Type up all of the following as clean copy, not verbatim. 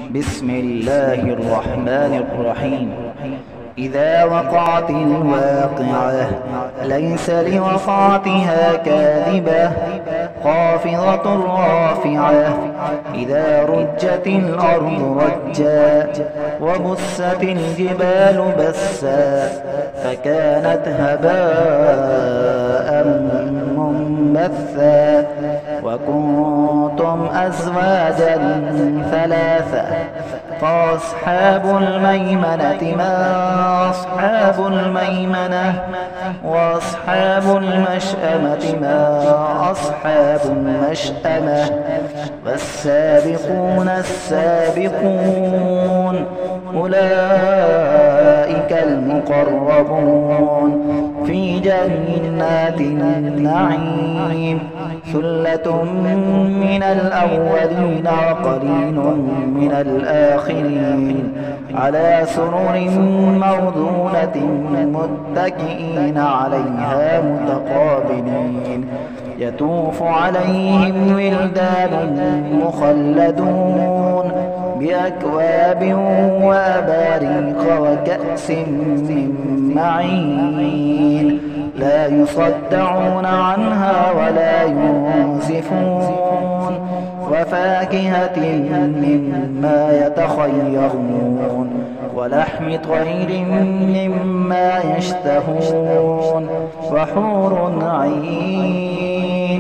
بسم الله الرحمن الرحيم. إذا وقعت الواقعة ليس لوقعتها كاذبة خافضة رافعة. إذا رجت الأرض رجا وبست الجبال بسا فكانت هباء منبثا. وكنتم أزواجا ثلاثة فأصحاب الميمنة ما أصحاب الميمنة وأصحاب المشأمة ما أصحاب المشأمة. والسابقون السابقون أولئك المقربون في جنات النعيم. ثلة من الأولين وقليل من الآخرين على سرر موضونة متكئين عليها متقابلين. يطوف عليهم ولدان مخلدون بأكواب وأباريق وكأس من معين لا يصدعون عنها ولا ينزفون. وفاكهة مما يتخيرون ولحم طير مما يشتهون. وحور عين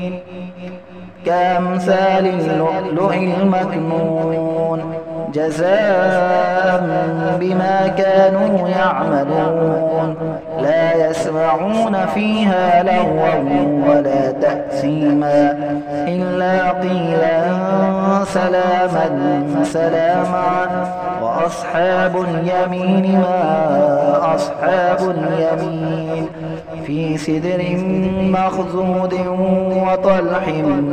كأمثال اللؤلؤ المكنون جزاء بما كانوا يعملون. لا يسمعون فيها لغوا ولا تأثيما إلا قيلا سلاما سلاما. وأصحاب اليمين ما أصحاب اليمين في سدر مخضود وطلح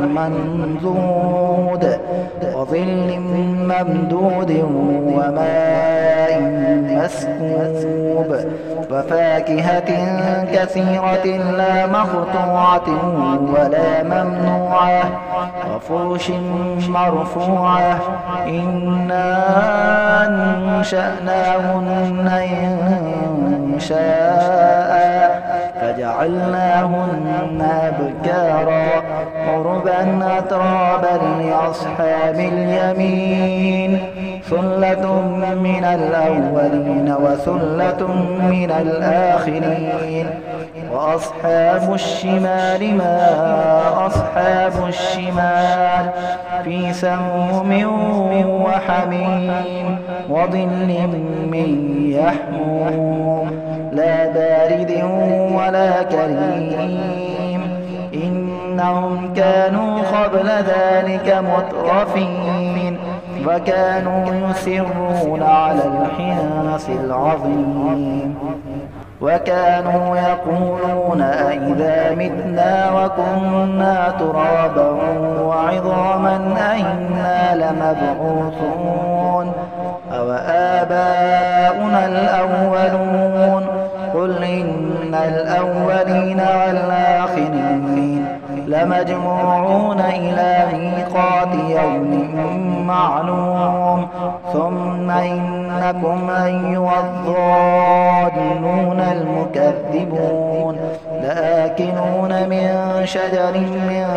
منضود وظل ممدود وماء مسكوب. وفاكهة كثيرة لا مقطوعة ولا ممنوعة وفرش مرفوعة. إنا أنشأناهن إنشاء فجعلناهن أبكارا عربا أترابا لأصحاب اليمين. ثلة من الأولين وثلة من الآخرين. وأصحاب الشمال ما أصحاب الشمال في سموم وحميم وظل من يحموم لا بارد ولا كريم. إنهم كانوا قبل ذلك مترفين وكانوا يسرون على الحنث العظيم. وكانوا يقولون أئذا متنا وكنا ترابا وعظاما أئنا لمبعوثون أو آباؤنا الأولون. قل إن الأولين والآخرين لمجموعون إلى ميقات يوم معلوم. ثم إنكم أيها الضالون المكذبون لآكلون من شجر من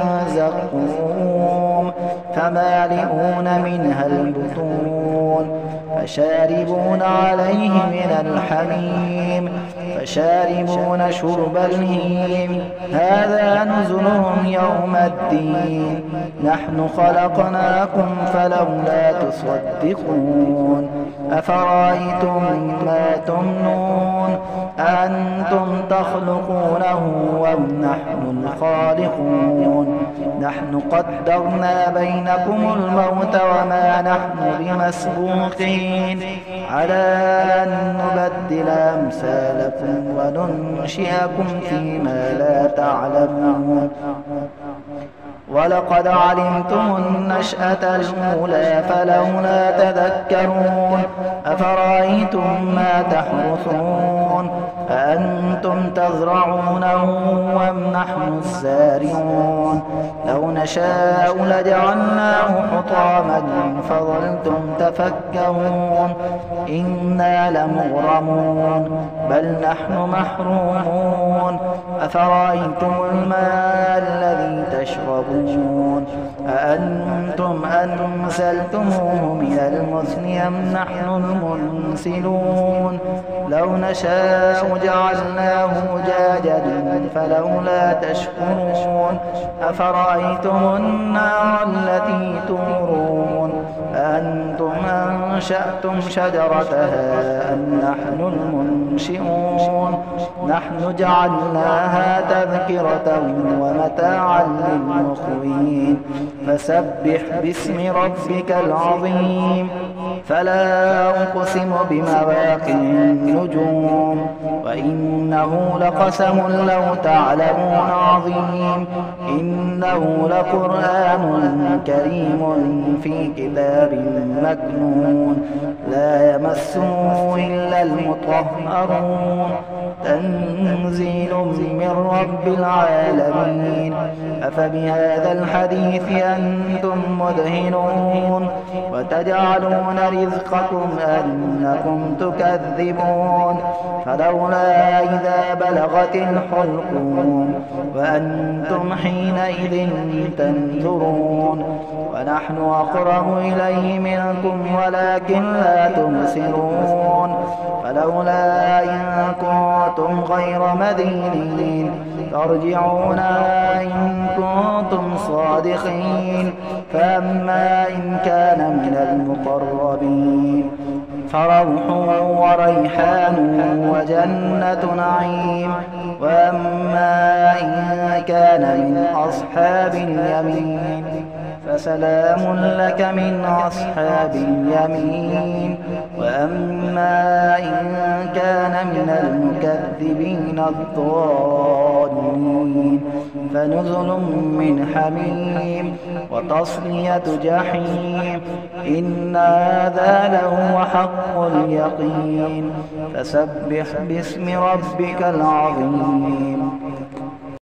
زقوم فمالئون منها البطون فشاربون عليه من الحميم فشاربون شرب الهيم. هذا نزلهم يوم الدين. نحن خلقناكم فلولا تصدقون. أفرأيتم ما تمنون أأنتم تخلقونه أم نحن الخالقون. نحن قدرنا بينكم الموت وما نحن بمسبوقين على أن نبدل أمثالكم وننشئكم فيما لا تعلمون. ولقد علمتم النشأة الأولى فلولا تذكرون. أفرأيتم ما تحرثون أأنتم تزرعونه أم نحن الزارعون لو نشاء لجعلناه حطاما فظلتم تفكهون إنا لمغرمون بل نحن محرومون أفرأيتم الماء الذي تشربون أأنتم أنزلتموه من المزن أم نحن المنزلون لو نشاء جعلناه أجاجا فلولا تشكرون أفرأيتم النار التي تورون أأنتم أنشأتم شجرتها أم نحن المنشئون نحن جعلناها تذكرة ومتاعا للمقوين فسبح باسم ربك العظيم فلا أقسم بمواقع النجوم وإنه لقسم لو تعلمون عظيم إنه لقرآن كريم في كتاب مكنون لا يمسه إلا المطهرون تنزيل من رب العالمين أفبهذا الحديث أنتم مدهنون وتجعلون رزقكم أنكم تكذبون فلولا إذا بلغت الحلقوم وأنتم حينئذ تنظرون ونحن أقرب إليه منكم ولكن لا تبصرون فلولا إن كنتم غير مدينين ترجعونها إن كنتم صادقين فأما إن كان من المقربين فروح وريحان وجنة نعيم وأما إن كان من أصحاب اليمين فسلام لك من أصحاب اليمين وأما إن كان من المكذبين الضالين فنزل من حميم وتصلية جحيم إن هذا لهو حق اليقين فسبح باسم ربك العظيم